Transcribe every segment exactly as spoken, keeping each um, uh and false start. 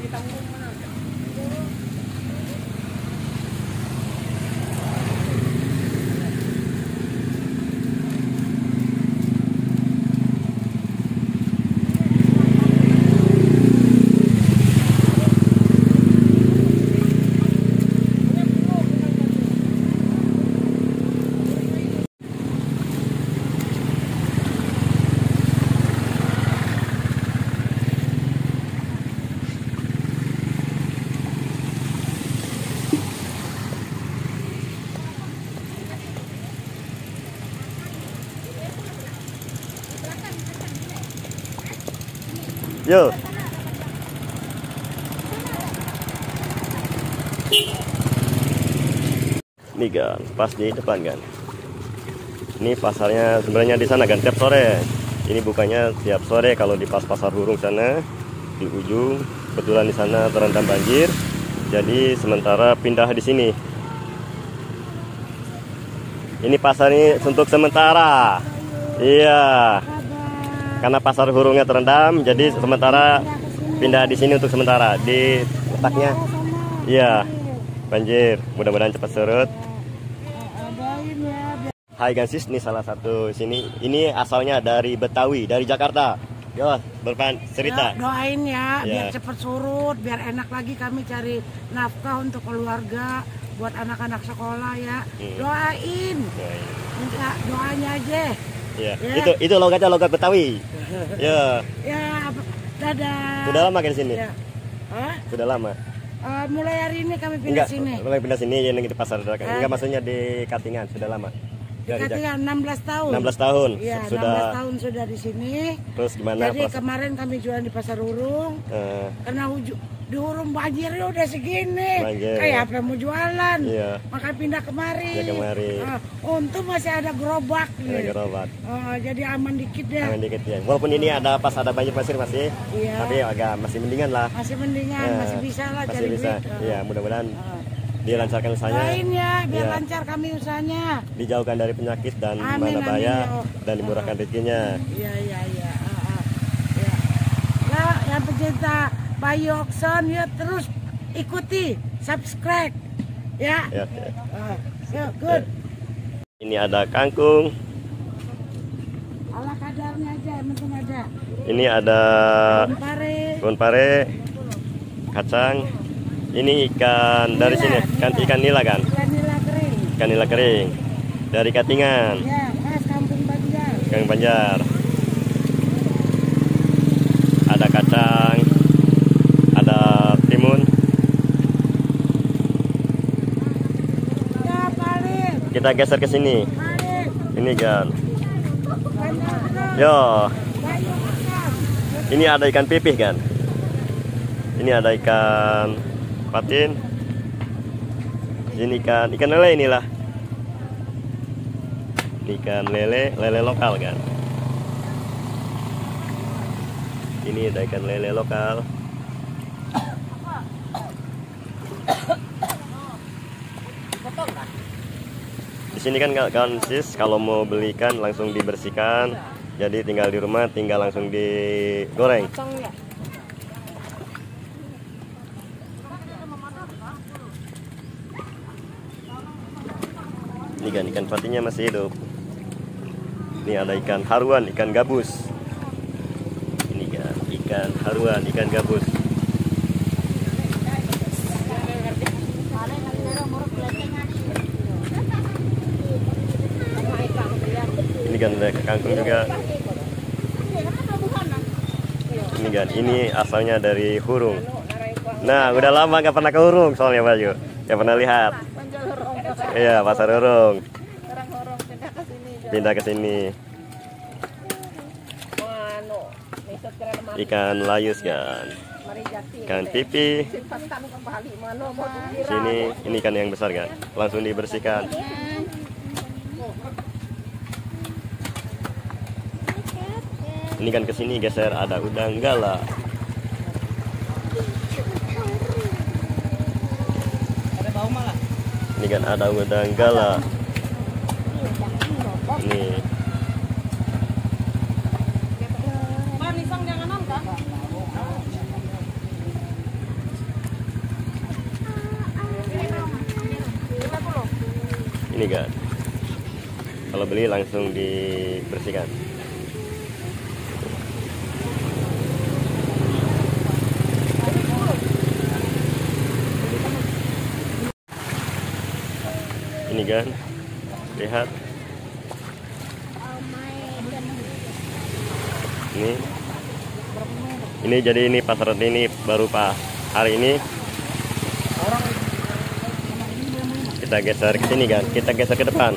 Yo. Ini kan, pas di depan kan. Ini pasarnya sebenarnya di sana kan tiap sore. Ini bukannya tiap sore kalau di pas pasar Hurung sana di ujung. Kebetulan di sana terendam banjir. Jadi sementara pindah di sini. Ini pasar ini untuk sementara. Iya. Karena pasar Hurungnya terendam, jadi sementara pindah di sini untuk sementara. Di letaknya, iya, banjir. Mudah-mudahan cepat surut. Hai guys, ini salah satu sini. Ini asalnya dari Betawi, dari Jakarta. Yo, berpan cerita. Ya, doain ya, ya, biar cepat surut, biar enak lagi kami cari nafkah untuk keluarga, buat anak-anak sekolah ya. Hmm. Doain, doain. Minta doanya aja. Ya. Ya. Itu itu logatnya logat Betawi. Ya. Ya, dadah. Sudah lama kan di sini? Ya. Hah? Sudah lama. Uh, mulai hari ini kami pindah Enggak, sini. Mulai pindah sini yang di pasar. Enggak, uh, maksudnya di Katingan sudah lama. Di Katingan enam belas tahun. enam belas tahun. Iya, sudah. enam belas tahun sudah di sini. Terus gimana? Jadi pas... kemarin kami jualan di pasar Hurung. Uh. Karena di Hurung banjirnya udah segini. Banjir, kayak apa mau jualan? Iya. Maka pindah kemari. Ya, kemari. Uh, untung masih ada gerobak. Ada nih. Gerobak. Uh, jadi aman dikit ya. Aman dikit ya. Walaupun ini ada pas ada banjir pasir masih. Iya. Tapi agak masih mendingan lah. Masih mendingan, uh, masih bisa lah masih cari bisa. duit. Uh. Iya, mudah-mudahan. Uh. Dilancarkan usahanya. Lain ya, biar ya. lancar kami usahanya. Dijauhkan dari penyakit dan amin, mana bahaya oh. dan dimurahkan uh. rezekinya. Iya, iya, iya. Uh, uh. Ya. Nah, yang pecinta Bayu Okson ya terus ikuti, subscribe ya. Ya, ya. Uh, so, good. Ya. Ini ada kangkung. Ala kadarnya aja, mentung ada. Ini ada daun pare. Daun pare, kacang. Ini ikan nila, dari sini, kan ikan nila kan? Ikan nila kering. Ikan nila kering. Dari Katingan. Ya, khas Kampung Banjar. Kampung Banjar. Ada kacang, ada timun. Ya, paling. Kita geser ke sini. Paling. Ini kan. Yo. Ini ada ikan pipih kan? Ini ada ikan patin. Ini ikan ikan lele inilah. Ikan lele, lele lokal kan. Ini ada ikan lele lokal. Di sini kan kawan sis, kalau mau beli ikan langsung dibersihkan. Jadi tinggal di rumah, tinggal langsung digoreng. Ini kan ikan patinnya masih hidup. Ini ada ikan haruan, ikan gabus. Ini kan ikan haruan, ikan gabus. Ini kan ada kangkung juga. Ini kan, ini asalnya dari Hurung. Nah, udah lama nggak pernah ke Hurung soalnya Bayu. Nggak pernah lihat. Iya, pasar Hurung. Pindah ke sini. Ikan layus kan. Ikan pipi. Sini ini ikan yang besar kan. Langsung dibersihkan. Ini kan ke sini geser ada udang gala. Ini kan ada udang gala. Ini. Ini kan, kalau beli langsung dibersihkan. Ini kan, lihat. Ini, ini jadi ini pasar ini baru pak hari ini. Kita geser ke sini kan, kita geser ke depan.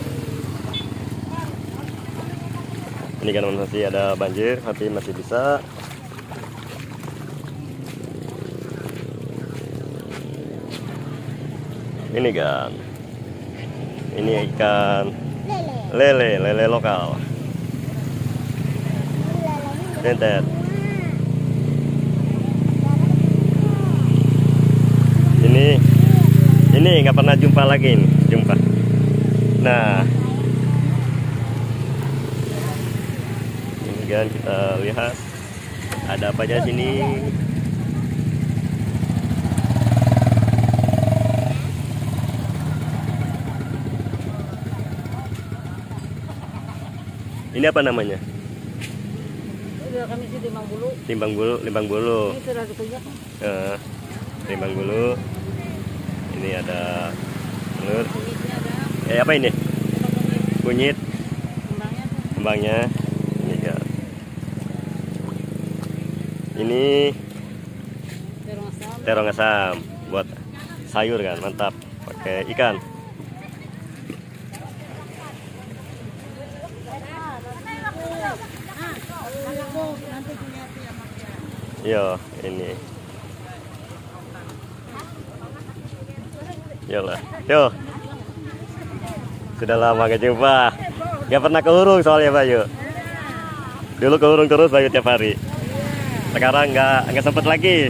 Ini kan masih ada banjir, tapi masih bisa. Ini kan, ini ikan lele, lele lokal. Dentet. Ini, ini nggak pernah jumpa lagi nih, jumpa. Nah, ini kan kita lihat ada apa aja sini. Ini apa namanya? Kami sih timbang bulu. Timbang bulu, limbang bulu. Ini sudah ditunjuk. Uh, timbang bulu. Ini ada telur. Eh apa ini? Kunyit. Kembangnya. Ini ya. Ini terong asam buat sayur kan, mantap. Pakai ikan. Yo, ini. Yolah. Yo. Sudah lama gak jumpa. Gak pernah ke Hurung soalnya Bayu. Dulu ke Hurung terus Bayu tiap hari. Sekarang nggak nggak sempet lagi.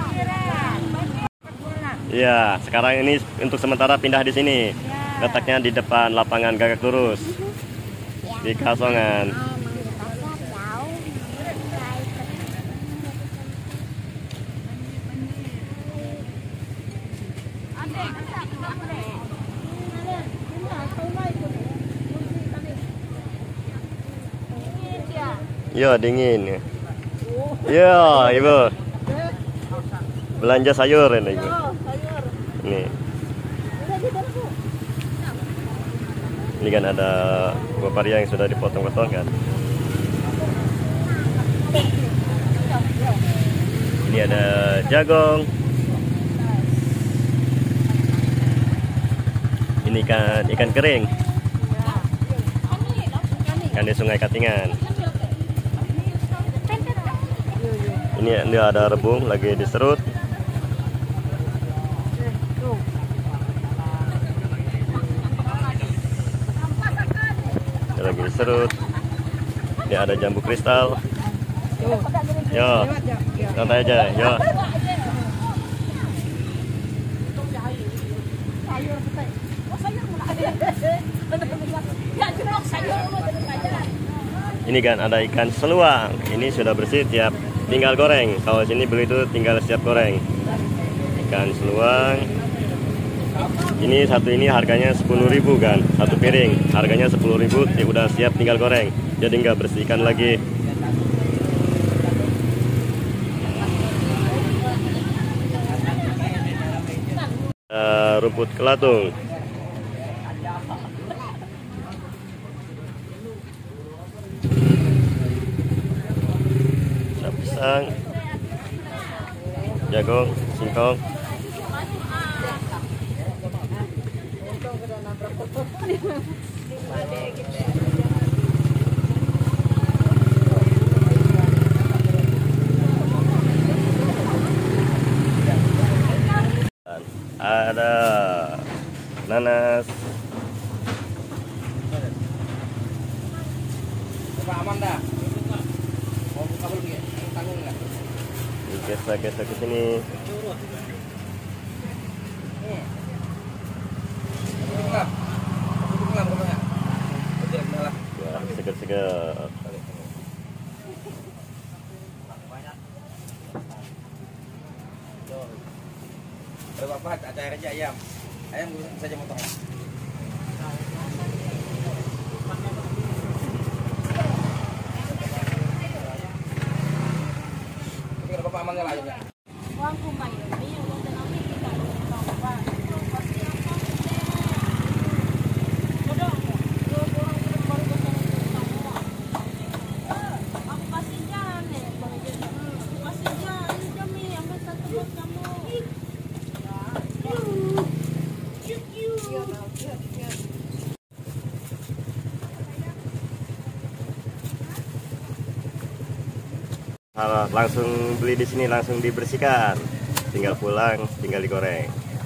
Iya, sekarang ini untuk sementara pindah di sini. Letaknya di depan lapangan Gagak Lurus. Di Kasongan. Yo, dingin. Yo, Ibu. Belanja sayur ini, Ibu. Nih. Ini kan ada buah paria yang sudah dipotong-potong kan. Ini ada jagong. Ini kan ikan kering. Ikan di Sungai Katingan. Ini dia ada rebung lagi diserut. Dia lagi diserut. Ini ada jambu kristal. Yo, santai aja, yo. Ini kan ada ikan seluang. Ini sudah bersih, tiap tinggal goreng. Kalau sini beli itu tinggal siap goreng. Ikan seluang. Ini satu ini harganya sepuluh ribu kan, satu piring. Harganya sepuluh ribu, ya udah siap tinggal goreng. Jadi nggak bersihkan lagi. Uh, rumput kelatung. Pisang, jagung, singkong. Ada nanas. Aman dah. Mau buka dulu ya? Tanggung enggak? Gesek-gesek ke sini. Ya, seger-seger. Ada apa? Ada air aja ayam. Ayam bisa aja motong. mangga lah ya. Kalau langsung beli di sini langsung dibersihkan, tinggal pulang, tinggal digoreng.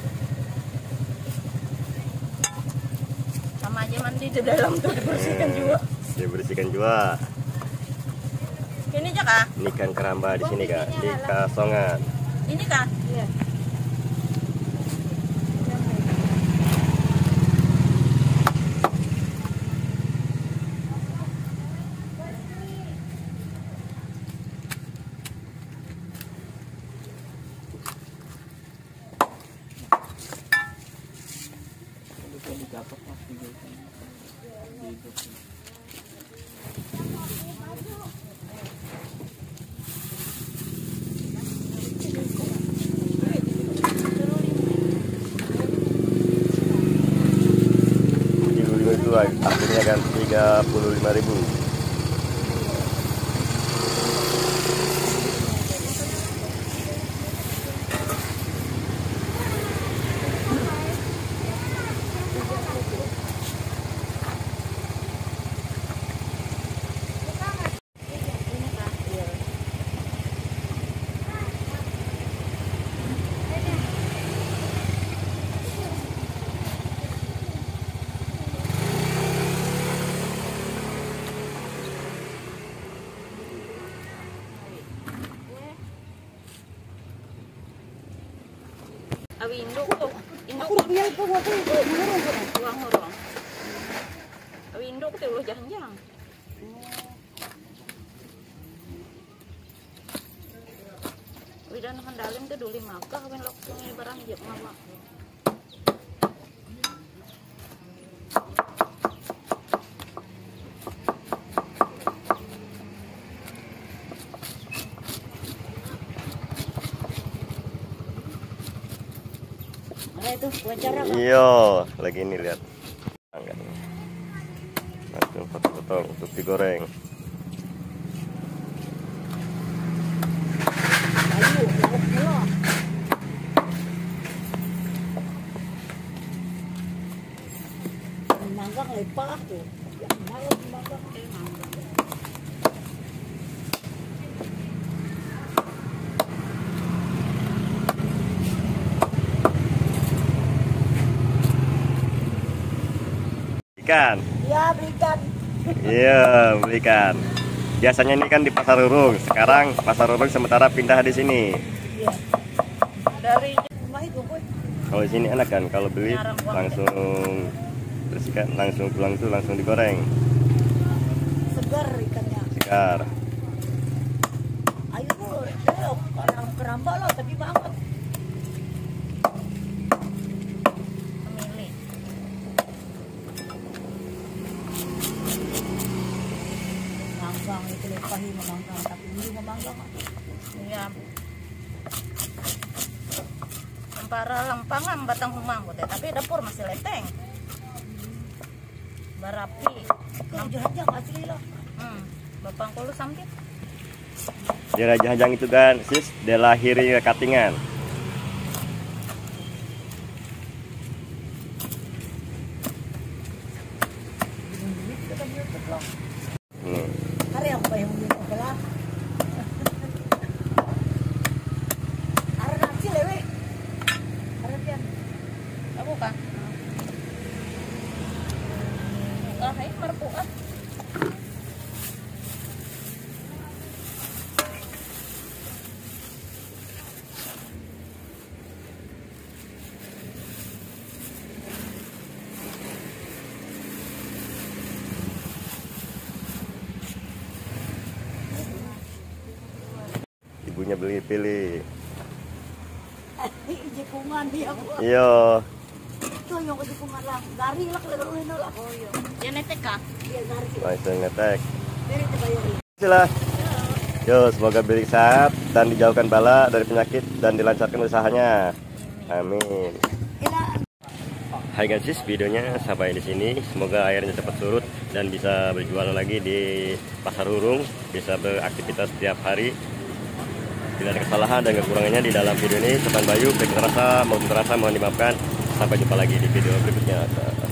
Sama aja mandi di dalam tuh dibersihkan hmm, juga. Dibersihkan juga. Ini aja kak? Ini ikan keramba di sini kak, di Kasongan. Ini kak? Iya. Itu akhirnya kan tiga puluh lima ribu. Awi induk tuh, induk Aku biar kau mau pergi ke mana? ruang ruang. Awi induk tuh lo jangan-jangan. Awi dan handalin tuh dulu maka kawin langsung ini barang jep mama. Itu wawancara. Iya, lagi ini lihat. Langsung potong-potong untuk digoreng. Ayo, ayo. Mangga lepas tuh. Ya, mangga mangga. Ikan. Ya, belikan. Iya, belikan. Biasanya ini kan di Pasar Rurung. Sekarang Pasar Rurung sementara pindah di sini. Iya. Dari Rumah itu, Boy. Kalau di sini enak kan, kalau beli langsung bersihkan, langsung pulang itu langsung digoreng. Segar ikannya. Segar. Ayo, eh, orang keramba loh, tapi banget. pemilih. Manggang itu lepahin memanggang, tapi ini memanggang. Iya. Para lempangan batang humang teh, tapi dapur masih leteng. Barapi. Kau jahat-jahat asli lah. Hmm, bapang kulu sampit. Di Raja Hajang itu kan, sis, dilahiri Katingan. Hmm. Hari aku bayang dulu belah. Ada nasi lewe. Ada pian. Aku kan. Ah, hai marpuat. Ibunya beli pilih. Jepungan dia. Iya. Itu yang jepungan lah. Gari lah kalau ini lah. Oh iya. Dia netek kah? Iya gari. Langsung ngetek. Dari terbayar. Sila. Yo, semoga Billy sehat dan dijauhkan bala dari penyakit dan dilancarkan usahanya. Amin. Hai guys, videonya sampai di sini. Semoga airnya cepat surut dan bisa berjualan lagi di Pasar Hurung, bisa beraktivitas setiap hari. Tidak ada kesalahan dan kekurangannya di dalam video ini. Sopan Bayu, baik terasa maupun terasa mohon dimaafkan. Sampai jumpa lagi di video berikutnya.